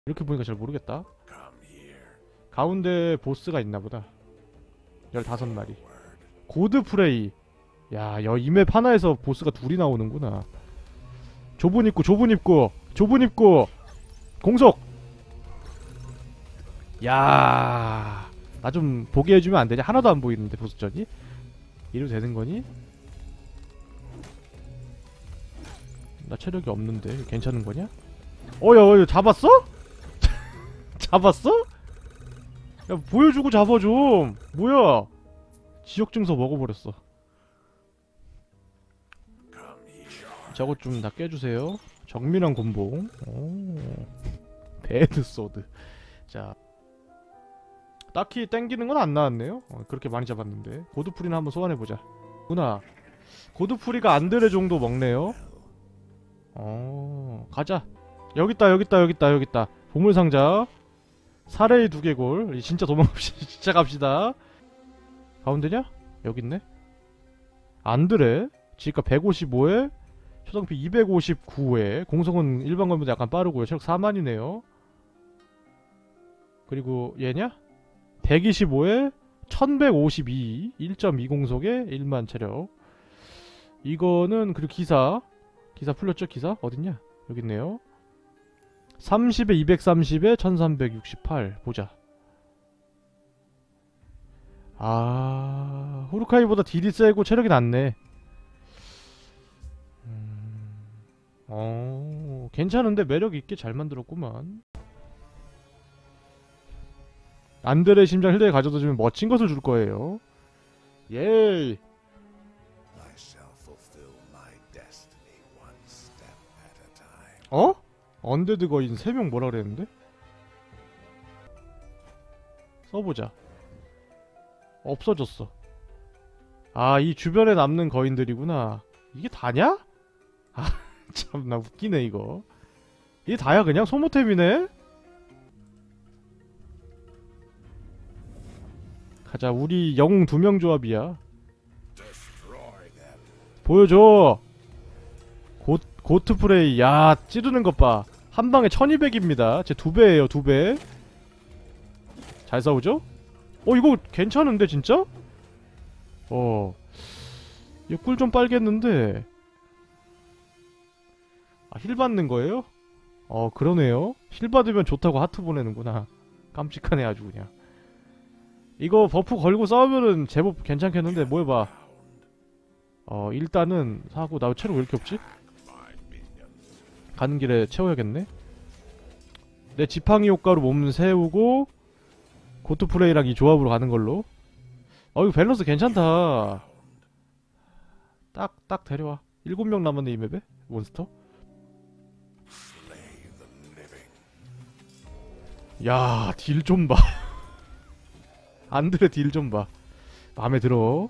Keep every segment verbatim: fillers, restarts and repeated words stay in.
이렇게 보니까 잘 모르겠다. 가운데 보스가 있나보다. 열다섯 마리. 고드프레이. 야, 여, 이 맵 하나에서 보스가 둘이 나오는구나. 좁은 입구, 좁은 입구, 좁은 입구. 공속. 야, 나 좀 보게 해주면 안 되냐? 하나도 안 보이는데 보스전이? 이래도 되는 거니? 나 체력이 없는데 괜찮은 거냐? 어야, 어야, 잡았어? 잡았어? 야, 보여주고 잡아 좀. 뭐야? 지역 증서 먹어버렸어. 저것 좀 다 깨주세요. 정밀한 곤봉. 오. 배드 소드. 자, 딱히 땡기는 건 안 나왔네요. 어, 그렇게 많이 잡았는데. 고드프리는 한번 소환해보자. 구나. 고드프리가 안드레 정도 먹네요. 어, 가자. 여깄다, 여깄다, 여깄다, 여깄다. 보물상자. 사레이 두개골. 진짜 도망갑시다. 진짜 갑시다. 가운데냐? 여기 있네. 안드레. 지가 백오십오에 초당피 이백오십구에 공성은 일반 건보다 약간 빠르고요. 체력 사만이네요. 그리고 얘냐? 백이십오에 천백오십이. 일 점 이 공속에 일만 체력. 이거는 그리고 기사. 기사 풀렸죠? 기사? 어딨냐? 여기 있네요. 삼십에 이백삼십에 천삼백육십팔. 보자. 아... 후루카이보다 딜이 세고 체력이 낮네. 음... 어... 괜찮은데 매력있게 잘 만들었구만. 안드레 심장 힐레에 가져다주면 멋진 것을 줄 거예요. 예이! 어? 언데드 거인 세 명 뭐라 그랬는데? 써보자. 없어졌어. 아, 이 주변에 남는 거인들이구나. 이게 다냐? 아, 참나 웃기네 이거. 이게 다야 그냥? 소모템이네? 가자. 우리 영웅 두 명 조합이야. 보여줘. 고, 고트프레이. 야, 찌르는 것 봐. 한 방에 천이백입니다. 제 두 배예요, 두 배. 잘 싸우죠? 어, 이거 괜찮은데, 진짜? 어. 이거 꿀 좀 빨겠는데. 아, 힐 받는 거예요? 어, 그러네요. 힐 받으면 좋다고 하트 보내는구나. 깜찍하네, 아주 그냥. 이거 버프 걸고 싸우면은 제법 괜찮겠는데, 뭐 해봐. 어, 일단은 사고. 나 체력 왜 이렇게 없지? 가는 길에 채워야겠네. 내 지팡이 효과로 몸 세우고 고트프레이랑 이 조합으로 가는 걸로. 어, 이거 밸런스 괜찮다. 딱, 딱 데려와. 일곱 명 남았네 이 맵에 몬스터. 야, 딜 좀 봐. 안드레 딜 좀 봐. 맘에 들어.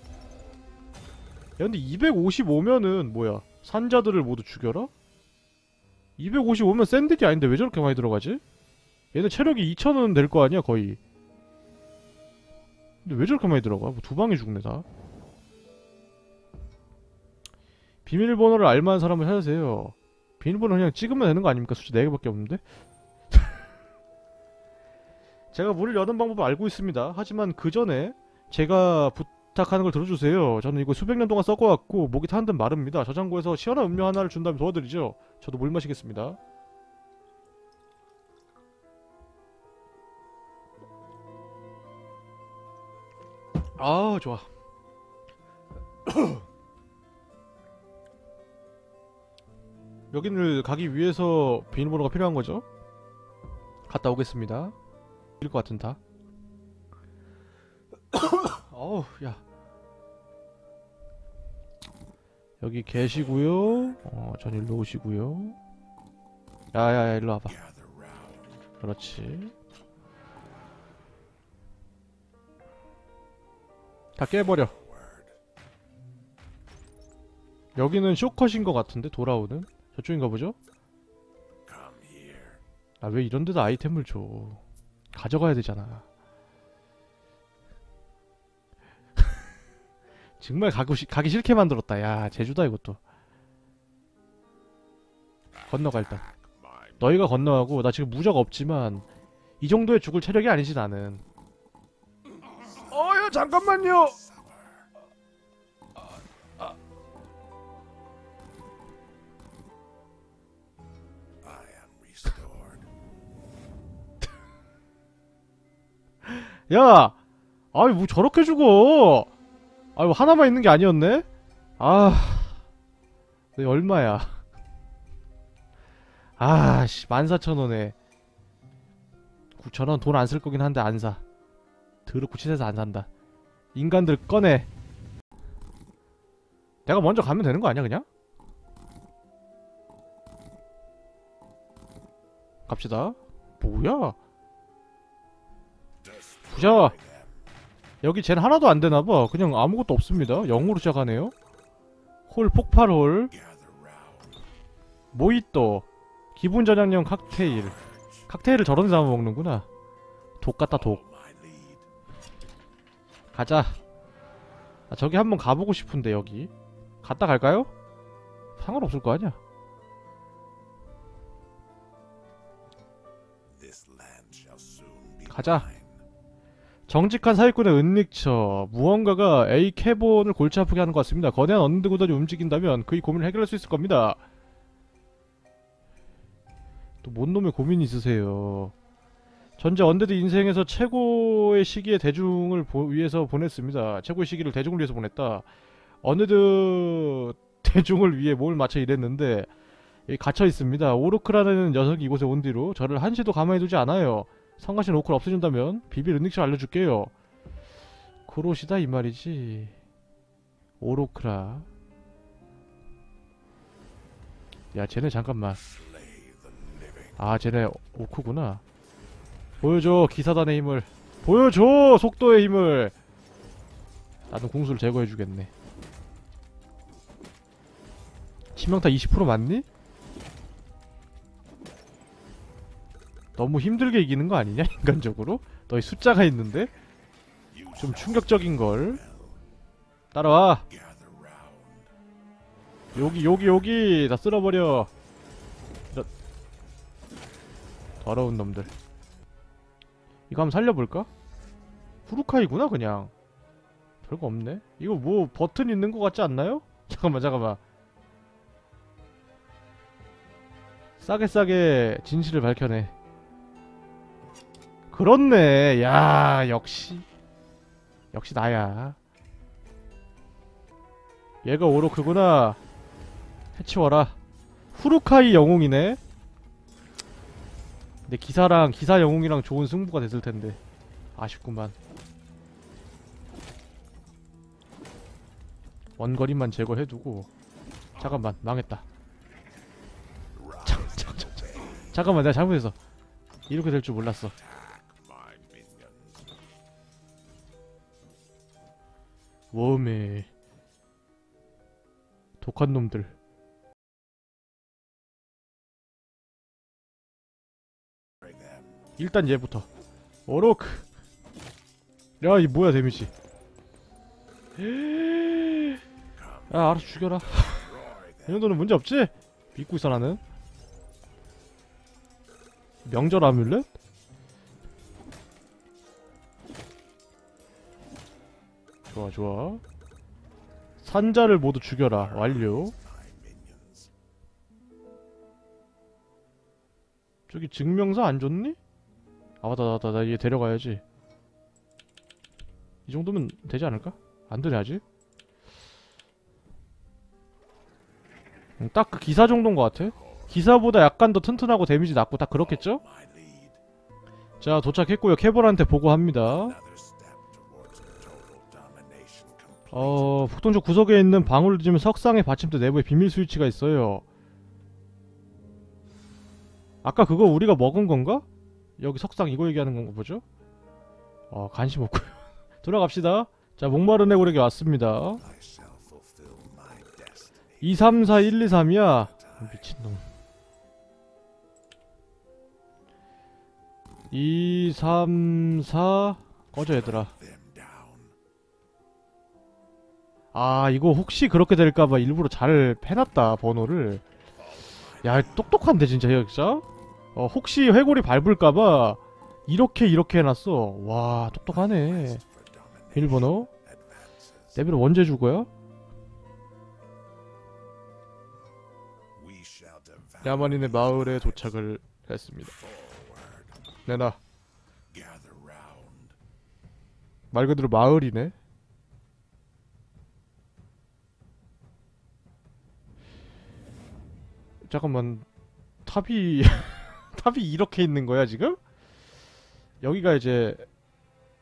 야, 근데 이백오십오면은 뭐야? 산자들을 모두 죽여라? 이백오십오면 샌들이 아닌데 왜 저렇게 많이 들어가지? 얘네 체력이 이천은 될 거 아니야 거의. 근데 왜 저렇게 많이 들어가? 뭐 두 방에 죽네 다. 비밀번호를 알만한 사람을 찾으세요. 비밀번호 그냥 찍으면 되는 거 아닙니까? 숫자 네 개밖에 없는데? 제가 문을 여는 방법을 알고 있습니다. 하지만 그 전에 제가 부탁하는 걸 들어주세요. 저는 이거 수백 년 동안 썩어왔고 목이 타는 듯 마릅니다. 저장고에서 시원한 음료 하나를 준다면 도와드리죠. 저도 물 마시겠습니다. 아, 좋아. 여기를 가기 위해서 비밀번호가 필요한 거죠? 갔다 오겠습니다. 일 것 같은 다. 어우, 야. 여기 계시고요. 어, 전 일로 오시고요. 야야야, 일로 와봐. 그렇지. 다 깨버려. 여기는 쇼컷인 것 같은데 돌아오는? 저쪽인가 보죠? 아, 왜 이런 데다 아이템을 줘. 가져가야 되잖아. 정말 가고 시, 가기 싫게 만들었다. 야, 제주다 이것도. 건너가 일단. 너희가 건너가고. 나 지금 무적 없지만 이 정도에 죽을 체력이 아니지 나는. 어여 잠깐만요. 아, 야! 아이 뭐 저렇게 죽어. 아이 뭐 하나만 있는 게 아니었네? 아... 네, 얼마야? 아씨 만사천원에 구천원 돈 안 쓸 거긴 한데 안 사. 더럽고 치사해서 안 산다. 인간들 꺼내. 내가 먼저 가면 되는 거 아니야 그냥? 갑시다. 뭐야? 부셔. 여기 쟨 하나도 안 되나봐. 그냥 아무것도 없습니다. 영으로 시작하네요. 홀 폭발홀. 모히또. 기분 전향용 칵테일. 칵테일을 저런 데서 한번 먹는구나. 독 같다 독. 가자. 아, 저기 한번 가보고 싶은데 여기. 갔다 갈까요? 상관없을 거 아니야. 가자. 정직한 사기꾼의 은닉처. 무언가가 A 캐본을 골치 아프게 하는 것 같습니다. 거대한 언드 구덩이 움직인다면 그의 고민을 해결할 수 있을 겁니다. 또 뭔 놈의 고민이 있으세요. 전제 언데드 인생에서 최고의 시기에 대중을 보, 위해서 보냈습니다. 최고의 시기를 대중을 위해서 보냈다. 언데드 대중을 위해 몸을 맞춰 일했는데 갇혀 있습니다. 오르크라는 녀석이 이곳에 온 뒤로 저를 한시도 가만히 두지 않아요. 성가신 오크를 없애준다면 비밀 은닉처 알려줄게요. 그로시다 이 말이지. 오로크라. 야 쟤네 잠깐만. 아 쟤네 오크구나. 보여줘 기사단의 힘을. 보여줘 속도의 힘을. 나는 궁수를 제거해주겠네. 치명타 이십 퍼센트 맞니? 너무 힘들게 이기는 거 아니냐 인간적으로? 너희 숫자가 있는데? 좀 충격적인걸. 따라와. 여기 여기 여기 다 쓸어버려. 이런 더러운 놈들. 이거 한번 살려볼까? 후루카이구나 그냥. 별거 없네. 이거 뭐 버튼 있는 거 같지 않나요? 잠깐만 잠깐만. 싸게 싸게 진실을 밝혀내. 그렇네. 야 역시 역시 나야. 얘가 오로크구나. 해치워라. 후루카이 영웅이네. 근데 기사랑 기사 영웅이랑 좋은 승부가 됐을텐데 아쉽구만. 원거리만 제거해두고. 잠깐만 망했다. 참, 참, 참, 참. 잠깐만 내가 잘못했어. 이렇게 될 줄 몰랐어. 웜에 독한 놈들. 일단 얘부터. 오로크. 야 이 뭐야 데미지. 야 알아서 죽여라. 이 정도는 문제 없지? 믿고 있어 나는. 명절 아뮬렛? 좋아 좋아. 산자를 모두 죽여라. 완료. 저기 증명서 안 줬니? 아 맞다 맞다 나 얘 데려가야지. 이 정도면 되지 않을까? 안 되네 아직? 음, 딱 그 기사 정도인 것 같아. 기사보다 약간 더 튼튼하고 데미지 낮고 딱 그렇겠죠? 자 도착했고요. 캐벌한테 보고합니다. 어... 북동쪽 구석에 있는 방울을 뒤지면 석상의 받침대 내부에 비밀 스위치가 있어요. 아까 그거 우리가 먹은 건가? 여기 석상 이거 얘기하는 건가 보죠? 어 관심 없고요. 돌아갑시다. 자 목마른 애고에게 왔습니다. 이 삼 사 일 이 삼이야 미친놈. 이 삼 사 꺼져 얘들아. 아 이거 혹시 그렇게 될까봐 일부러 잘 패놨다 번호를. 야 똑똑한데 진짜 혁자? 어, 혹시 회골이 밟을까봐 이렇게 이렇게 해놨어. 와, 똑똑하네. 일본어. 데뷔로 언제 죽어요? 야만인의 마을에 도착을 했습니다. 내놔. 말 그대로 마을이네. 잠깐만, 탑이 탑이 이렇게 있는 거야 지금? 여기가 이제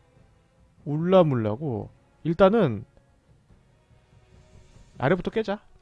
울라물라고. 일단은 아래부터 깨자.